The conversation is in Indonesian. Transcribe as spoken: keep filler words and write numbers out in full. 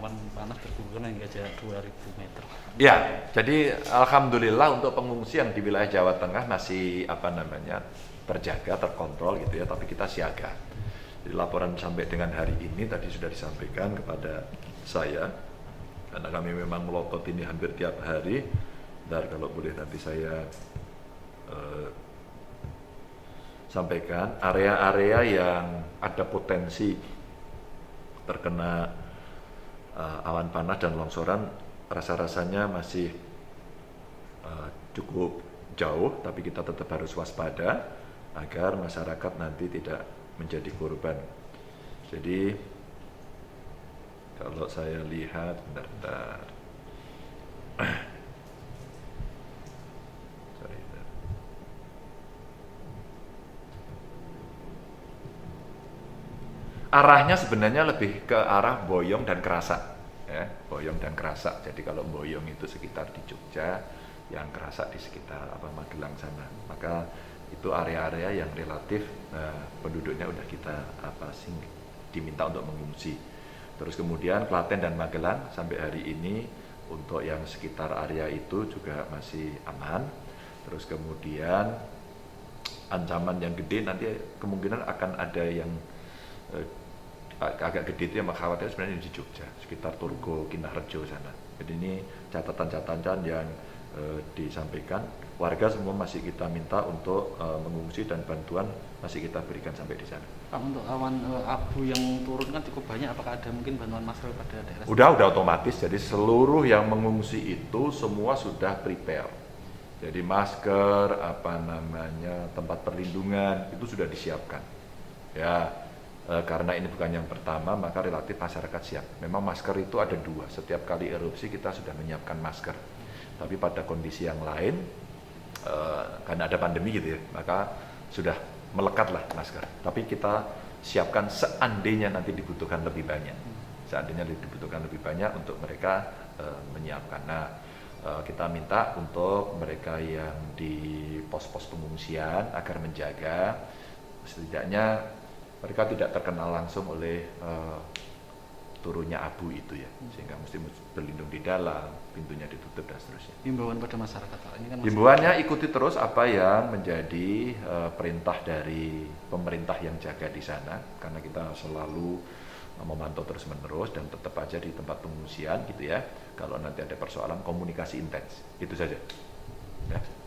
awan panas berguguran hingga dua ribu meter. Ya, jadi alhamdulillah untuk pengungsi yang di wilayah Jawa Tengah masih apa namanya terjaga, terkontrol gitu ya, tapi kita siaga. Jadi laporan sampai dengan hari ini tadi sudah disampaikan kepada saya, karena kami memang melotot ini hampir tiap hari. Dan kalau boleh nanti saya eh, sampaikan area-area yang ada potensi terkena uh, awan panas dan longsoran, rasa-rasanya masih uh, cukup jauh, tapi kita tetap harus waspada agar masyarakat nanti tidak menjadi korban. Jadi kalau saya lihat, bentar-bentar. Arahnya sebenarnya lebih ke arah Boyong dan Kerasak, ya, Boyong dan Kerasak. Jadi kalau Boyong itu sekitar di Jogja, yang Kerasak di sekitar apa Magelang sana. Maka itu area-area yang relatif eh, penduduknya udah kita apa sih diminta untuk mengungsi. Terus kemudian Klaten dan Magelang sampai hari ini untuk yang sekitar area itu juga masih aman. Terus kemudian ancaman yang gede nanti kemungkinan akan ada yang eh, agak gede itu yang khawatir sebenarnya di Jogja, sekitar Turgo, Kinarjo sana. Jadi ini catatan-catatan yang e, disampaikan, warga semua masih kita minta untuk e, mengungsi dan bantuan masih kita berikan sampai di sana. Pak, untuk awan e, abu yang turun kan cukup banyak, apakah ada mungkin bantuan masker pada daerah? Udah, udah otomatis, jadi seluruh yang mengungsi itu semua sudah prepare. Jadi masker, apa namanya, tempat perlindungan, itu sudah disiapkan. Ya. E, karena ini bukan yang pertama, maka relatif masyarakat siap. Memang masker itu ada dua, setiap kali erupsi kita sudah menyiapkan masker. Tapi pada kondisi yang lain, e, karena ada pandemi gitu ya, maka sudah melekatlah masker. Tapi kita siapkan seandainya nanti dibutuhkan lebih banyak. Seandainya dibutuhkan lebih banyak untuk mereka e, menyiapkan. Nah, e, kita minta untuk mereka yang di pos-pos pengungsian agar menjaga setidaknya mereka tidak terkenal langsung oleh uh, turunnya abu itu ya, sehingga mesti berlindung di dalam, pintunya ditutup dan seterusnya. Himbauan pada masyarakat, Pak. Ini kan masyarakat. Himbauannya ikuti terus apa yang menjadi uh, perintah dari pemerintah yang jaga di sana, karena kita selalu uh, memantau terus menerus dan tetap aja di tempat pengungsian gitu ya. Kalau nanti ada persoalan komunikasi intens, itu saja. Ya.